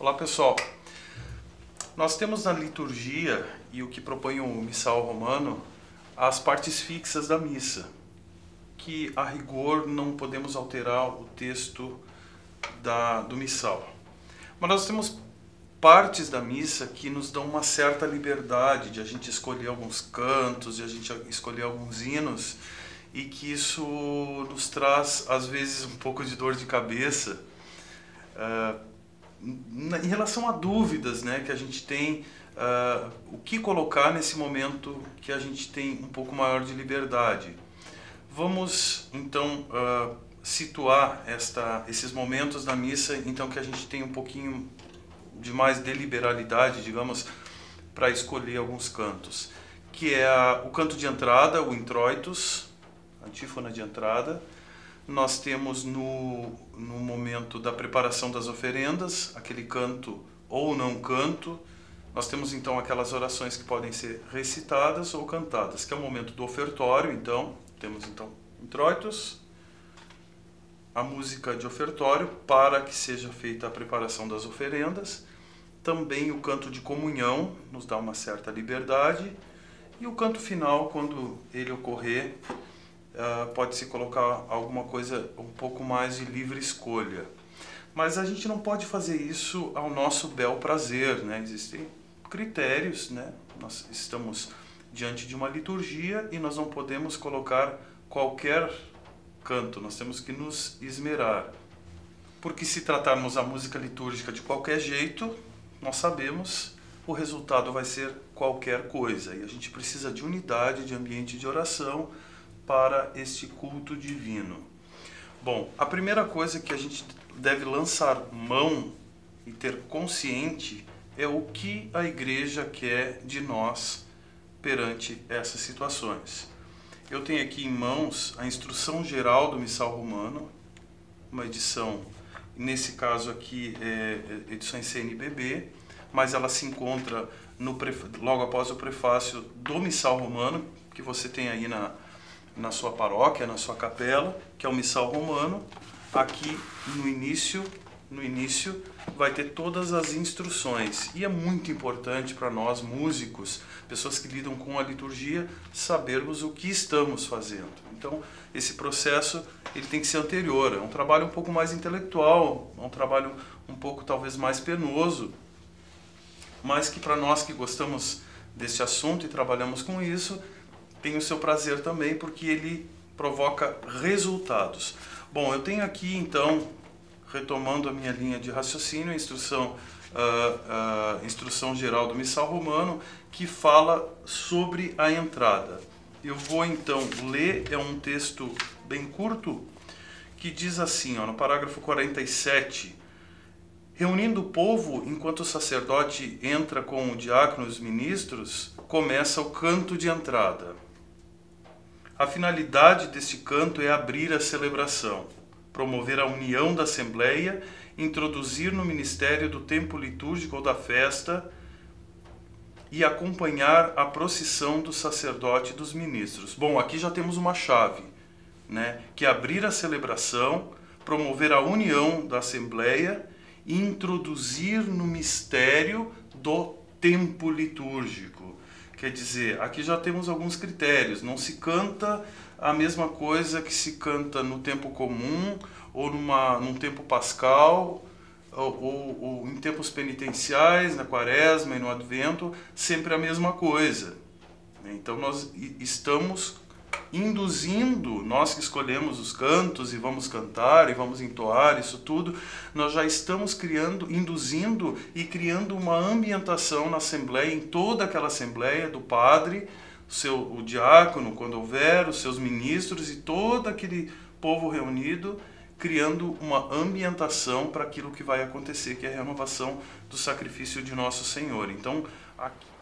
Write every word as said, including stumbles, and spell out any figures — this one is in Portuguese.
Olá pessoal, nós temos na liturgia, e o que propõe o missal romano, as partes fixas da missa, que a rigor não podemos alterar o texto da, do missal. Mas nós temos partes da missa que nos dão uma certa liberdade de a gente escolher alguns cantos, de a gente escolher alguns hinos, e que isso nos traz às vezes um pouco de dor de cabeça, uh, em relação a dúvidas, né, que a gente tem, uh, o que colocar nesse momento que a gente tem um pouco maior de liberdade. Vamos então uh, situar esta, esses momentos da missa, então que a gente tem um pouquinho de mais deliberalidade, digamos, para escolher alguns cantos, que é a, o canto de entrada, o introitus, antífona de entrada. Nós temos no, no momento da preparação das oferendas, aquele canto ou não canto. Nós temos então aquelas orações que podem ser recitadas ou cantadas, que é o momento do ofertório. Então, temos então introitus, a música de ofertório para que seja feita a preparação das oferendas. Também o canto de comunhão nos dá uma certa liberdade. E o canto final, quando ele ocorrer, Uh, pode-se colocar alguma coisa um pouco mais de livre escolha. Mas a gente não pode fazer isso ao nosso bel prazer, né? Existem critérios, né? Nós estamos diante de uma liturgia e nós não podemos colocar qualquer canto, nós temos que nos esmerar. Porque se tratarmos a música litúrgica de qualquer jeito, nós sabemos, o resultado vai ser qualquer coisa. E a gente precisa de unidade, de ambiente de oração, para este culto divino. Bom, a primeira coisa que a gente deve lançar mão e ter consciente é o que a igreja quer de nós perante essas situações. Eu tenho aqui em mãos a instrução geral do missal romano, uma edição, nesse caso aqui é edição em C N B B, mas ela se encontra no, logo após o prefácio do missal romano, que você tem aí na na sua paróquia, na sua capela, que é o missal romano. Aqui no início, no início vai ter todas as instruções. E é muito importante para nós músicos, pessoas que lidam com a liturgia, sabermos o que estamos fazendo. Então, esse processo ele tem que ser anterior. É um trabalho um pouco mais intelectual, é um trabalho um pouco talvez mais penoso, mas que para nós que gostamos desse assunto e trabalhamos com isso, tem o seu prazer também, porque ele provoca resultados. Bom, eu tenho aqui então, retomando a minha linha de raciocínio, a instrução, uh, uh, instrução geral do missal romano, que fala sobre a entrada. Eu vou então ler, é um texto bem curto, que diz assim, ó, no parágrafo quarenta e sete, reunindo o povo, enquanto o sacerdote entra com o diácono e os ministros, começa o canto de entrada. A finalidade deste canto é abrir a celebração, promover a união da Assembleia, introduzir no ministério do tempo litúrgico ou da festa e acompanhar a procissão do sacerdote e dos ministros. Bom, aqui já temos uma chave, né? Que é abrir a celebração, promover a união da Assembleia e introduzir no mistério do tempo litúrgico. Quer dizer, aqui já temos alguns critérios. Não se canta a mesma coisa que se canta no tempo comum, ou numa, num tempo pascal, ou, ou, ou em tempos penitenciais, na quaresma e no advento, sempre a mesma coisa. Então nós estamos induzindo, nós que escolhemos os cantos e vamos cantar e vamos entoar isso tudo, nós já estamos criando, induzindo e criando uma ambientação na Assembleia, em toda aquela Assembleia, do padre, seu, o diácono, quando houver, os seus ministros e todo aquele povo reunido, criando uma ambientação para aquilo que vai acontecer, que é a renovação do sacrifício de Nosso Senhor. Então, aqui